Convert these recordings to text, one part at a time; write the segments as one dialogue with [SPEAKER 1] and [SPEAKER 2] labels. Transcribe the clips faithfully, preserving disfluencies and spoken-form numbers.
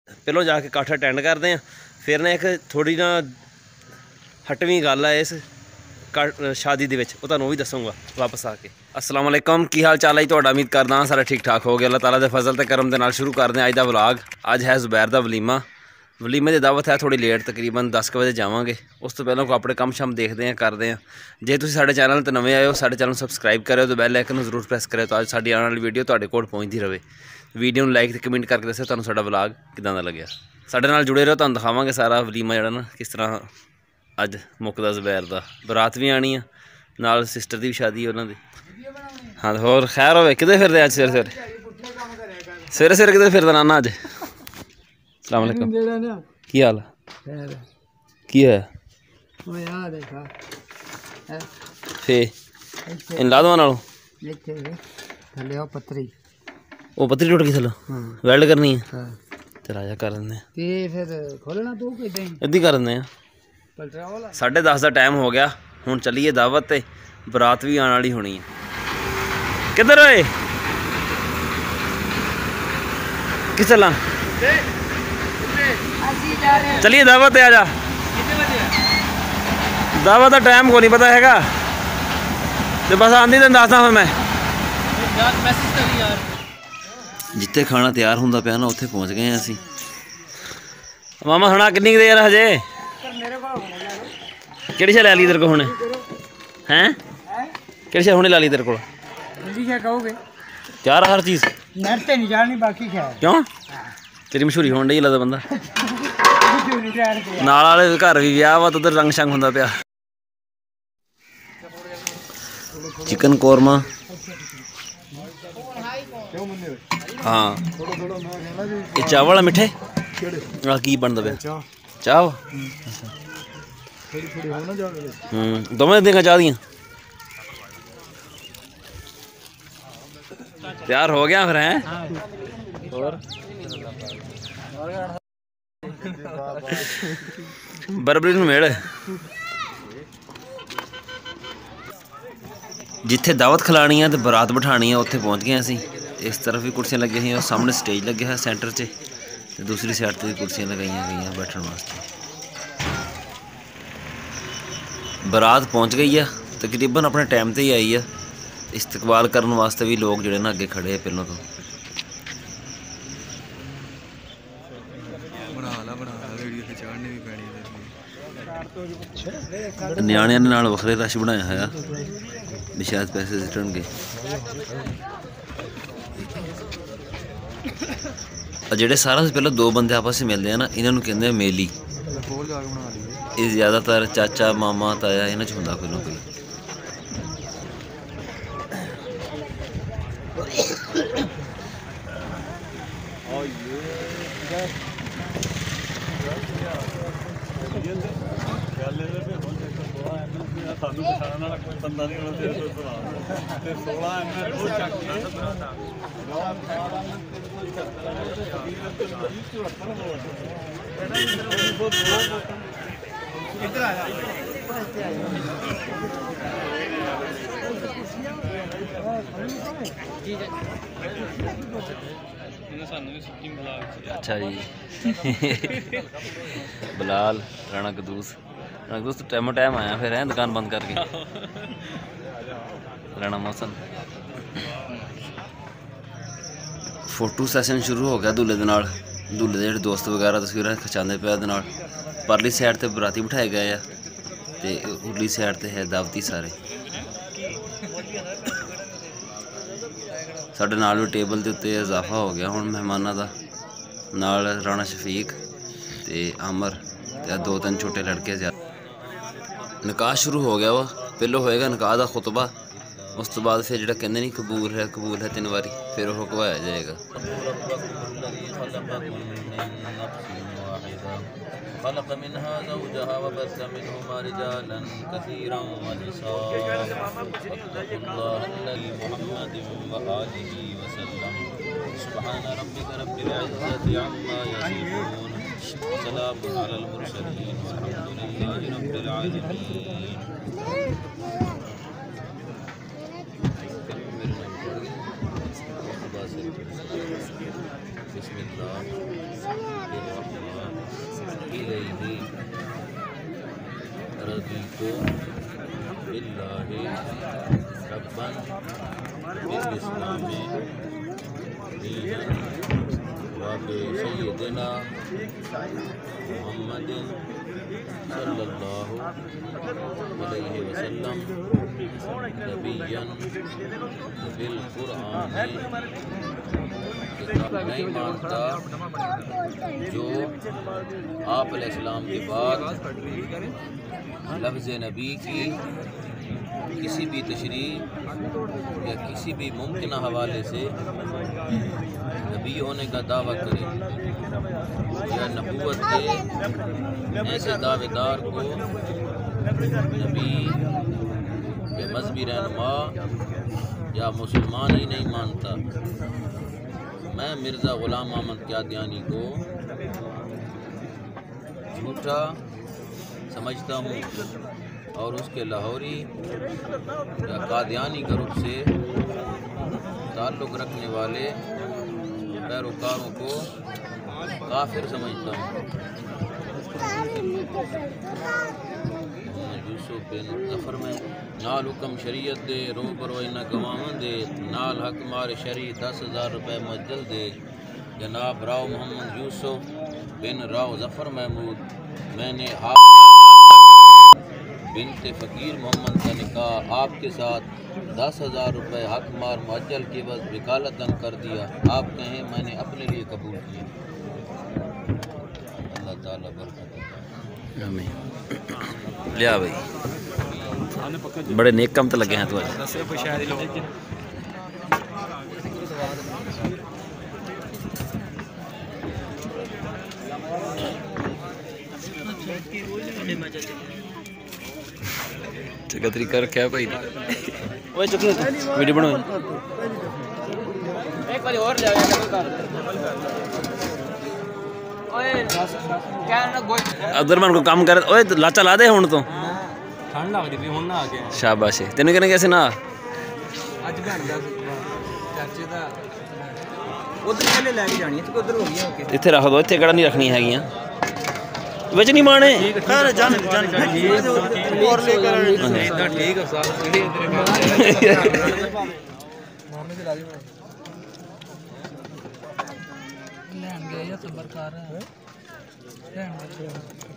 [SPEAKER 1] ਪਹਿਲਾਂ ਜਾ ਕੇ ਇਕੱਠ ਅਟੈਂਡ ਕਰਦੇ ਹਾਂ, ਫਿਰ ਨਾ ਇੱਕ ਥੋੜ੍ਹੀ ਨਾ ਹਟਵੀਂ ਗੱਲ ਹੈ ਇਸ शादी दे विच, वो तुहानूं भी दसूँगा वापस आके। अस्सलाम वालेकुम, की हाल चाल है जी तुहाडा? उम्मीद करदा सारा ठीक ठाक हो गया। अल्लाह ताला दे फजल ते करम दे नाल शुरू करदे अज दा व्लॉग। अज है जुबैर दा वलीमा। वलीमे की दावत है थोड़ी लेट, तकरीबन दस क बजे जावांगे। उस तो पहलों अपने कम शम देखते हैं, करते हैं। जे तुसीं साडे चैनल ते नवें आए हो, साडे चैनल सबसक्राइब करो तो बैल आइकन जरूर प्रेस करो, तो अज साडी आने वाली वीडियो तुहाडे कोल पहुँचती रहे। वीडियो नूं लाइक ते कमेंट करके दस्सो तुहानूं साडा व्लॉग किदां दा लग्या। साडे नाल जुड़े रहो, तुहानूं दिखावांगे सारा वलीमा जिहड़ा ना किस तरह अज मुकदा जुबैर दा। बरात भी आनी है नाल, सिस्टर की भी शादी है उन्होंने। हाँ होर खैर होवे, किधर फिरदे अज सवेरे सवेरे सवेरे सवेरे किधर फिरदा नाना अज? अस्सलाम वालेकुम, की हाल की है? फे इन ला दवा नालों
[SPEAKER 2] पत्थरी
[SPEAKER 1] वो पत्थरी टुट गई थलो, वैल्ड करनी है ते राजा कर देंगे, इद्दी कर देंगे। साढ़े दस का टाइम हो गया, हुण चलीए दावत ते बरात भी आने वाली होनी है। किधर होए किस चला? चलिए दावत आ जा। दावत का टाइम को नहीं पता हैगा, तो बस आंदी तेन दसदा फिर मैं। जिथे खाना तैयार होंदा पिया ना उत्थे पहुँच गए असीं। मामा सुना किन्नी क देर हजे? किहड़ी शै लै ली तेरे को हुणे? हैं किहड़ी शै हुणे ला ली तेरे को? क्या रहा हर चीज़ क्यों? तेरी मशहूरी होने डई लगदा बंदा। नाल वाले घर भी विआह वा, उधर रंग शंग होंदा पिया। चिकन कौरमा, हाँ ये चावल मिठे की बनता पिया? चाह दोवें देगा चाह दियां? तैयार हो गया फिर हैं? और बरबरी नूं मेड़ जिथे दावत खिलानी है तो बरात बिठानी है उत्थे पहुँच गए असीं। इस तरफ भी कुर्सियाँ लगी हुई, सामने स्टेज लगे है सेंटर से, तो दूसरी साइड से भी कुर्सियाँ लगाई गई बैठने वास्ते। बरात पहुँच गई है, तकरीबन अपने टाइम से ही आई है। इस्तकबाल करने वास्ते भी लोग जोड़े ना अगे खड़े हैं पहलों तो। न्याणियां ने नाल वखरे रश बनाया है भी शायद पैसे सिटणगे। ਜਿਹੜੇ ਸਾਰਿਆਂ ਤੋਂ ਪਹਿਲਾਂ ਦੋ ਬੰਦੇ ਆਪਸ ਵਿੱਚ ਮਿਲਦੇ ਆ ਨਾ, ਇਹਨਾਂ ਨੂੰ ਕਹਿੰਦੇ ਆ ਮੇਲੀ। ਇਹ ਜ਼ਿਆਦਾਤਰ ਚਾਚਾ ਮਾਮਾ ਤਾਇਆ ਇਹਨਾਂ 'ਚ ਹੁੰਦਾ ਕੋਈ ਨਾ ਕੋਈ। अच्छा जी बिलाल राणा कदूस, राणा कदूस तो टाइमो टाइम आया फिर है दुकान बंद करके। राणा मोहसन फोटो सैशन शुरू हो गया दूल्हे दे नाल। दूल्हे दे दोस्त वगैरह तस्वीरें खिचाते पे दे नाल। परली साइड ते बराती बिठाए गए हैं ते उरली साइड ते है दावती सारे। साढ़े नाल भी टेबल के उत्ते इजाफा हो गया हुण मेहमानां दा। नाल राणा शफीक ते अमर ते दो तीन छोटे लड़के ज्यादा। निकाह शुरू हो गया वा, पहलों होएगा निकाह दा खुतबा, उस तो बाद फिर जो कहते नहीं कबूल है कबूल है तीन बारी फिर वो कहवाया जाएगा। खलक़ मिन्हा ज़ौजहा वबस्स मिन्हुमा रिजालन कसीरन वनिसाअ वत्तक़ुल्लाह अल्लज़ी मुहम्मदिन व आलिहि वसल्लम। सुब्हान रब्बिका रब्बिल इज़्ज़ति अम्मा यसिफून व सलामुन अलल मुरसलीन वल्हम्दुलिल्लाहि रब्बिल आलमीन। बिस्मिल्लाह।
[SPEAKER 2] रज़ीतु बिल्लाहि रब्बन बिल इस्लामी दीनन व बि सय्यिदिना मुहम्मदिन सल्लल्लाहु अलैहि वसल्लम नबिय्यन बिल कुरान। नहीं मानता जो आप अलैहिस्सलाम के बाद लफ्ज़ नबी की किसी भी तशरीह या किसी भी मुमकिन हवाले से नबी होने का दावा करे या नबूवत के ऐसे दावेदार को नबी के मजहबी रहनुमा या मुसलमान ही नहीं मानता। मैं मिर्ज़ा ग़ुलाम अहमद क़यादियानी को झूठा समझता हूँ और उसके लाहौरी या कादियानी ग्रुप से ताल्लुक़ रखने वाले पैरोकारों को काफिर समझता हूँ। यूसुफ बिन ज़फ़र में नाल हुक्म शरीयत दे रो बरोई न गवावन दे नाल हक मार शरी दस हज़ार रुपये मुअज्जल दे। जनाब राव मोहम्मद यूसुफ बिन राव ज़फ़र महमूद मैंने आप बिनते फ़कीर मोहम्मद का निकाह आपके साथ दस हज़ार रुपये हक मार मुअज्जल के बस वकालतन कर दिया। आप कहें मैंने अपने लिए कबूल किया। अल्लाह ताला बरकत
[SPEAKER 1] आमीन। लिया भाई बड़े नेक काम तो लगे हैं तो का तरीका रखा है भाई। वीडियो बनाओ एक बार और ले अदर मन को काम कर ओए लाचा ला दे हुण तो ठंड लग रही हुण ना आ गया। शाबाश है तेन कहने कैसे ना अज बन गया चाचे दा उधर पहले लेके जानी है तो उधर हो गया इथे रख दो इथे केड़ा नहीं रखनी हैगियां विच नहीं माने अरे जान जान और लेकर इधर ठीक है साहब सीधे इधर मोहम्मद लाजी लैन गए या सबर कर रहे हैं लैन गए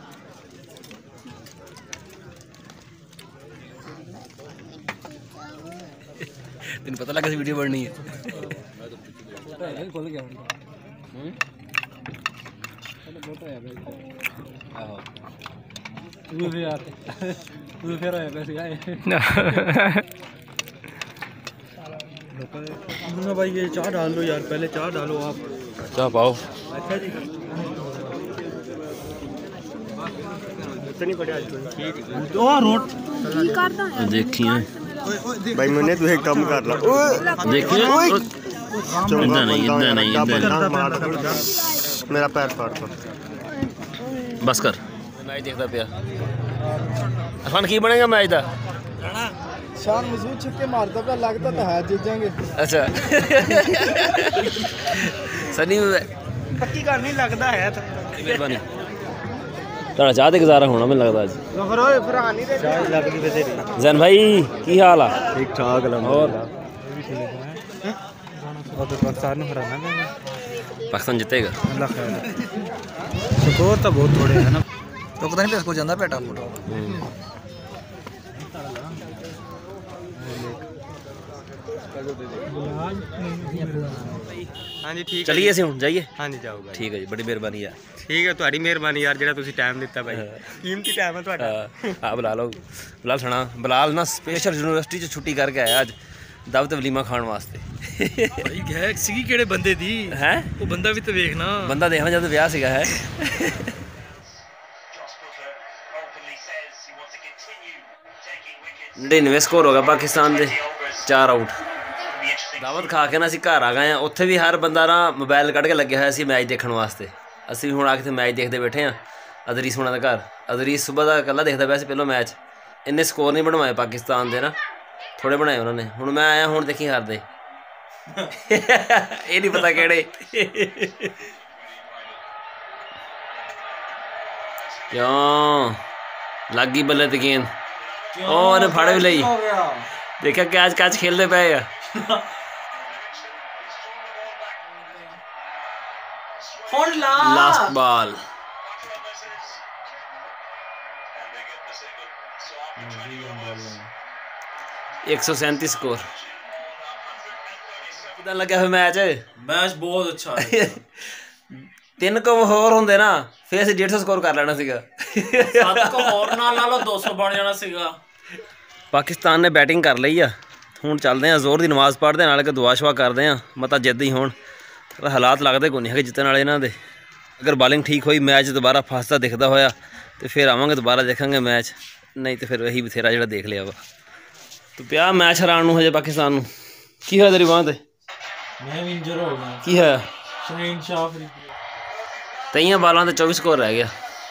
[SPEAKER 1] तेन पता लगा वीडियो बननी है खुल गया हम्म फोटो है भाई आहो तू भी यार तू फिर आया पैसे आए ना भाई ये चाय डाल लो यार पहले चाय डालो आप चाय पाओ अच्छा जी इतनी बढ़िया ठीक दो रोट की करता है देखिए भाई मैंने तू एक काम कर ला देखिए इतना नहीं इतना नहीं इतना मेरा पैर फाड़ बस कर मैच देखता पिया अफान की बनेगा मैच दा शान मसूद छिक्के मारता पे लगता तो है जीतेंगे। अच्छा सनी पक्की गल नहीं लगता है तो मेहरबानी ताड़ा चाह ते गुजारा होना मैंने लगता आज फिर ओए फिर हां नहीं दे चाह लग गई बतेरी जैन भाई की हाल है ठीक ठाक अल्हम्दुलिल्लाह भी ठीक है और तो पाकिस्तान ने हराना है पाकिस्तान जीतेगा अल्लाह खैर स्कोर तो बहुत थोड़े है ना तो पता नहीं इसको जांदा बेटा मोटा हाँ जी ठीक चलिए ਅਸੀਂ ਹੁਣ ਜਾਈਏ हाँ जी जाओगा ठीक है जी बड़ी मेहरबानी यार ठीक है ਤੁਹਾਡੀ ਮਿਹਰਬਾਨੀ ਯਾਰ ਜਿਹੜਾ ਤੁਸੀਂ ਟਾਈਮ ਦਿੱਤਾ ਭਾਈ ਕੀਮਤੀ ਟਾਈਮ ਹੈ ਤੁਹਾਡਾ ਆ ਬੁਲਾ ਲਓ ਬੁਲਾ ਸੁਣਾ ਬਲਾਲ ਨਾ ਸਪੈਸ਼ਲ ਯੂਨੀਵਰਸਿਟੀ ਚ ਛੁੱਟੀ ਕਰਕੇ ਆਇਆ ਅੱਜ ਦਾਵਤ ਵਲੀਮਾ ਖਾਣ ਵਾਸਤੇ ਭਾਈ ਗਏ ਸੀ ਕਿਹੜੇ ਬੰਦੇ ਦੀ ਹੈ ਉਹ ਬੰਦਾ ਵੀ ਤਾਂ ਵੇਖਣਾ ਬੰਦਾ ਦੇਖਣਾ ਜਦ ਵਿਆਹ ਸੀਗਾ ਹੈ ਨੜਿਨਵੇਂ ਸਕੋਰ ਹੋ ਗਿਆ ਪਾਕਿਸਤਾਨ ਦੇ ਚਾਰ ਆਊਟ दावत खा के ना असीं घर आ गए हैं उत्थे भी हर बंदा ना मोबाइल कढ़ के लगे हुआ सी मैच देखने वास्ते असीं हुण आके मैच देखते बैठे हैं अदरीस हुणां दा घर अदरीस सुबह का कल्ला देखता पिया सी पहलों मैच इन्ने स्कोर नहीं बनवाए पाकिस्तान दे ना थोड़े बनाए उन्होंने हुण मैं आया हुण देखी हारदे ये नहीं पता केड़े क्यों लग गई बल्ले ते गेंद और फड़ भी लई देखा कैच कैच खेलते पे लास्ट बॉल एक सौ सैंतीस स्कोर कितना लगा फिर मैच
[SPEAKER 3] मैच बहुत अच्छा है
[SPEAKER 1] तीन को होर होंगे ना फिर असं डेढ़ सौ स्कोर कर लेना सीगा
[SPEAKER 3] सात को होर नाल नाल दो सौ बन जाना सीगा
[SPEAKER 1] पाकिस्तान ने बैटिंग कर ली आ ਹੁਣ ਚੱਲਦੇ ਆ ਜ਼ੋਰ ਦੀ ਨਮਾਜ਼ ਪੜ੍ਹਦੇ ਨਾਲ ਕਿ ਦੁਆ ਸ਼ਵਾ ਕਰਦੇ ਆ ਮਤਾ ਜਿੱਦ ਹੀ ਹੋਣ ਹਾਲਾਤ ਲੱਗਦੇ ਕੋਈ ਨਹੀਂ ਹੈਗੇ ਜਿੱਤਣ ਵਾਲੇ ਇਹਨਾਂ ਦੇ ਅਗਰ ਬਾਲਿੰਗ ਠੀਕ ਹੋਈ ਮੈਚ ਦੁਬਾਰਾ ਫਸਦਾ ਦਿਖਦਾ ਹੋਇਆ ਤੇ ਫਿਰ ਆਵਾਂਗੇ ਦੁਬਾਰਾ ਦੇਖਾਂਗੇ ਮੈਚ ਨਹੀਂ ਤੇ ਫਿਰ ਇਹੀ ਬਥੇਰਾ ਜਿਹੜਾ ਦੇਖ ਲਿਆ ਵਾ ਤੇ ਪਿਆ ਮੈਚ ਹਰਾਉਣ ਨੂੰ ਹਜੇ ਪਾਕਿਸਤਾਨ ਨੂੰ ਕੀ ਹੋਇਆ ਤੇਰੀ ਬਾਂਹ ਤੇ
[SPEAKER 3] ਮੈਂ ਵੀ ਇੰਜਰ ਹੋ ਗਿਆ
[SPEAKER 1] ਕੀ ਹੋਇਆ
[SPEAKER 3] ਸ਼ਹੀਨ ਸ਼ਾਹ
[SPEAKER 1] ਤੇਈਆਂ ਬਾਲਾਂ ਤੇ ਚੌਵੀ ਸਕੋਰ ਰਹਿ ਗਿਆ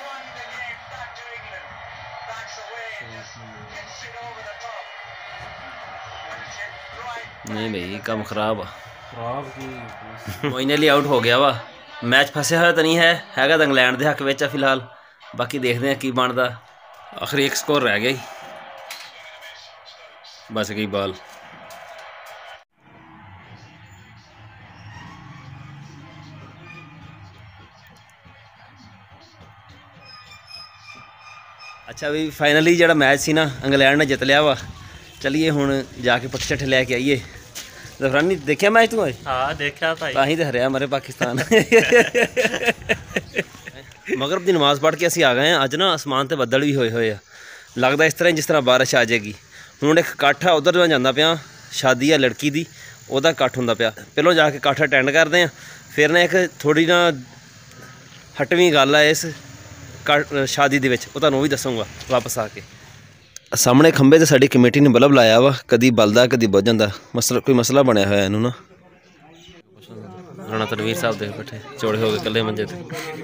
[SPEAKER 1] नहीं भाई काम खराब आ मोइनली आउट हो गया वा मैच फंसिया हुआ तो नहीं है हैगा तो इंग्लैंड के हक में फिलहाल बाकी देखते हैं की बनता आखिर एक स्कोर रह गया बच गई बॉल अच्छा भी फाइनली जो मैच सी ना इंग्लैंड ने जित लिया वा चलिए हुण जाके पट्टे छट्टे लैके आइए जफरानी देखिया मैच तू
[SPEAKER 3] हाँ देखा भाई
[SPEAKER 1] तां ही तो हरिया हमारे पाकिस्तान मगरब की नमाज़ पढ़ के असीं आ गए हैं अज ना आसमान ते बदल भी होए होए आ लगता इस तरह जिस तरह बारिश आ जाएगी हुण एक इकट्ठ आ उधर मैं जांदा पिया शादी है लड़की दी ओहदा इकट्ठ हुंदा पिया पहलों जाके इकट्ठ अटेंड करते हैं फिर ना एक थोड़ी ना हटवीं गल है इस शादी दे विच ओह तुहानूं भी दसूंगा वापस आके सामने खंबे ते साडी कमेटी ने बल्ब लाया वा कदी बलदा कदी बुझ जांदा मसला कोई मसला बनया होया इहनूं ना राणा तनवीर साहब देख बैठे चौड़े हो गए कल्ले मंजे ते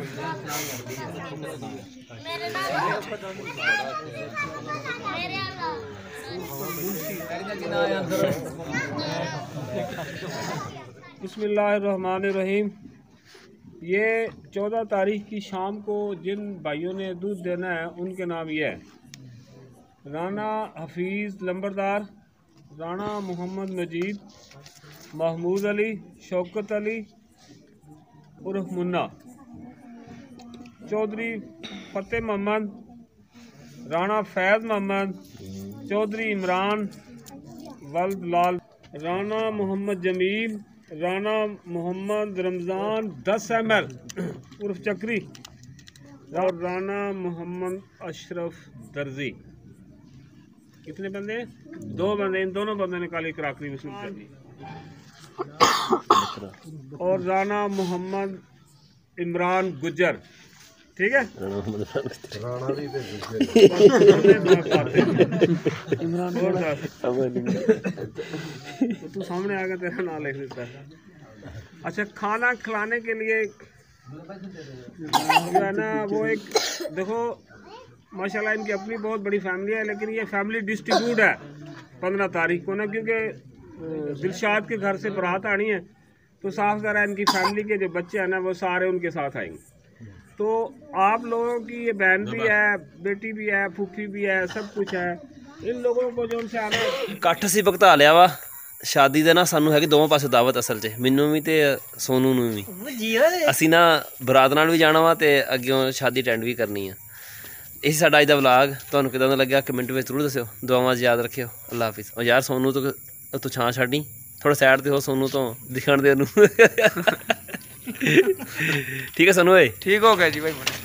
[SPEAKER 4] बिस्मिल्लाहिर्रहमानिर्रहीम। ये चौदह तारीख की शाम को जिन भाइयों ने दूध देना है उनके नाम ये है राना हफीज़ लंबरदार, राना मोहम्मद मजीद, महमूद अली, शौकत अली उर्फ मुन्ना, चौधरी फतेह मोहम्मद, राना फैज़ मोहम्मद, चौधरी इमरान वल्द लाल, राना मोहम्मद जमील, राना मोहम्मद रमज़ान दस एम एल उर्फ चक्री और राना मोहम्मद अशरफ दर्जी। कितने बंदे? दो बंदे, इन दोनों बंदों ने काली कराकरी वसूल कर दी। और राना मोहम्मद इमरान गुज्जर, ठीक है इमरान तो तू सामने आ गया तेरा नाम लिख देता है। अच्छा खाना खिलाने के लिए जो है ना वो एक देखो माशाल्लाह इनकी अपनी बहुत बड़ी फैमिली है लेकिन ये फैमिली डिस्ट्रीब्यूट है पंद्रह तारीख को ना क्योंकि दिलशाद के घर से बारात आनी है तो साफ ज़रा इनकी फैमिली के जो बच्चे हैं ना वो सारे उनके साथ आएंगे। तो आप लोगों की ये बहन भी है, बेटी भी है, फूफी भी है, सब कुछ है। इन लोगों को जो उनसे आना
[SPEAKER 1] इकट्ठ ਅਸੀਂ ਭੁਗਤਾ ਲਿਆ ਵਾ शादी ਦੇ ना ਸਾਨੂੰ ਹੈਗੀ ਦੋਵਾਂ ਪਾਸੇ ਦਾਵਤ ਅਸਲ 'ਚ ਮੈਨੂੰ ਵੀ ਤੇ ਸੋਨੂ ਨੂੰ ਵੀ ਅਸੀਂ ਨਾ ਬਰਾਤ ਨਾਲ ਵੀ ਜਾਣਾ ਵਾ ਤੇ ਅੱਗਿਓਂ ਸ਼ਾਦੀ ਅਟੈਂਡ ਵੀ ਕਰਨੀ ਆ। ਇਹ ਸਾਡਾ ਅੱਜ ਦਾ ਵਲੌਗ ਤੁਹਾਨੂੰ ਕਿਦਾਂ ਦਾ ਲੱਗਿਆ ਕਮੈਂਟ ਵਿੱਚ ਜ਼ਰੂਰ ਦੱਸਿਓ ਦੁਆਵਾਂ 'ਚ ਯਾਦ ਰੱਖਿਓ। ਅੱਲਾ ਹਾਫਿਜ਼। ਉਹ ਯਾਰ ਸੋਨੂ ਤੋਂ ਤੂੰ ਛਾਂ ਛੱਡੀ ਥੋੜਾ ਸਾਈਡ ਤੇ ਹੋ ਸੋਨੂ ਤੋਂ ਦਿਖਣ ਦੇ ਉਹਨੂੰ ਠੀਕ ਹੈ ਸੋਨੂ ਓਏ
[SPEAKER 5] ठीक हो गया जी भाई।